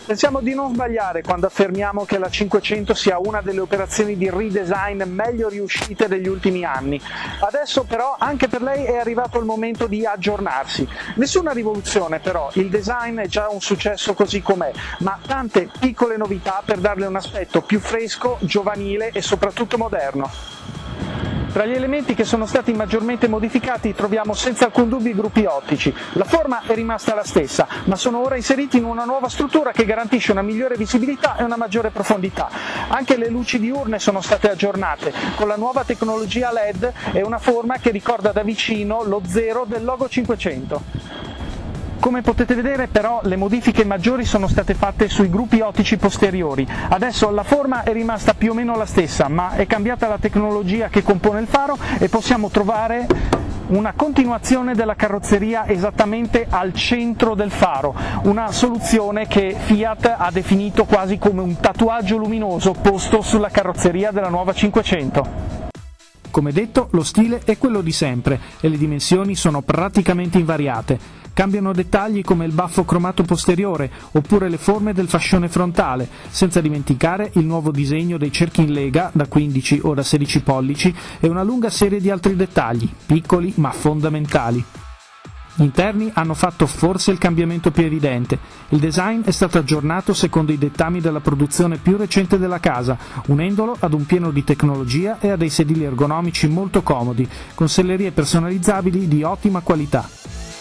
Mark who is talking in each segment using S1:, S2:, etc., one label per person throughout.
S1: Pensiamo di non sbagliare quando affermiamo che la 500 sia una delle operazioni di redesign meglio riuscite degli ultimi anni. Adesso però anche per lei è arrivato il momento di aggiornarsi. Nessuna rivoluzione però, il design è già un successo così com'è, ma tante piccole novità per darle un aspetto più fresco, giovanile e soprattutto moderno. Tra gli elementi che sono stati maggiormente modificati troviamo senza alcun dubbio i gruppi ottici. La forma è rimasta la stessa, ma sono ora inseriti in una nuova struttura che garantisce una migliore visibilità e una maggiore profondità. Anche le luci diurne sono state aggiornate, con la nuova tecnologia LED e una forma che ricorda da vicino lo zero del logo 500. Come potete vedere però le modifiche maggiori sono state fatte sui gruppi ottici posteriori. Adesso la forma è rimasta più o meno la stessa, ma è cambiata la tecnologia che compone il faro e possiamo trovare una continuazione della carrozzeria esattamente al centro del faro, una soluzione che Fiat ha definito quasi come un tatuaggio luminoso posto sulla carrozzeria della nuova 500. Come detto, lo stile è quello di sempre e le dimensioni sono praticamente invariate. Cambiano dettagli come il baffo cromato posteriore oppure le forme del fascione frontale, senza dimenticare il nuovo disegno dei cerchi in lega da 15 o da 16 pollici e una lunga serie di altri dettagli, piccoli ma fondamentali. Gli interni hanno fatto forse il cambiamento più evidente. Il design è stato aggiornato secondo i dettami della produzione più recente della casa, unendolo ad un pieno di tecnologia e a dei sedili ergonomici molto comodi, con sellerie personalizzabili di ottima qualità.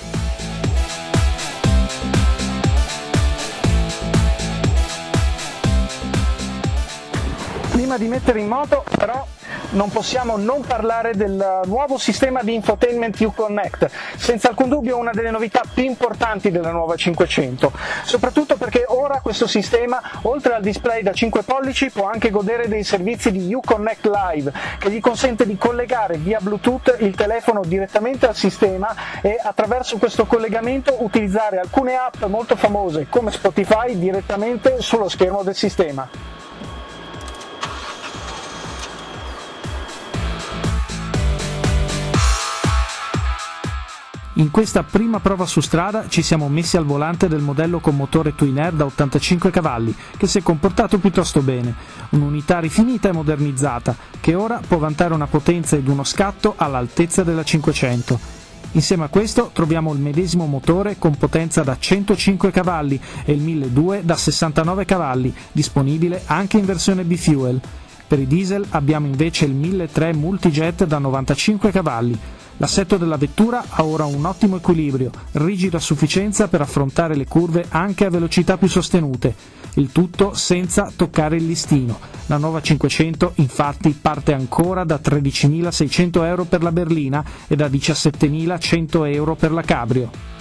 S1: Prima di mettere in moto, però, non possiamo non parlare del nuovo sistema di infotainment Uconnect, senza alcun dubbio una delle novità più importanti della nuova 500, soprattutto perché ora questo sistema, oltre al display da 5 pollici, può anche godere dei servizi di Uconnect Live, che gli consente di collegare via Bluetooth il telefono direttamente al sistema e attraverso questo collegamento utilizzare alcune app molto famose come Spotify direttamente sullo schermo del sistema. In questa prima prova su strada ci siamo messi al volante del modello con motore Twin Air da 85 cavalli, che si è comportato piuttosto bene, un'unità rifinita e modernizzata, che ora può vantare una potenza ed uno scatto all'altezza della 500. Insieme a questo troviamo il medesimo motore con potenza da 105 cavalli e il 1200 da 69 cavalli, disponibile anche in versione bifuel. Per i diesel abbiamo invece il 1300 Multijet da 95 cavalli. L'assetto della vettura ha ora un ottimo equilibrio, rigido a sufficienza per affrontare le curve anche a velocità più sostenute, il tutto senza toccare il listino. La nuova 500 infatti parte ancora da 13.600 euro per la berlina e da 17.100 euro per la cabrio.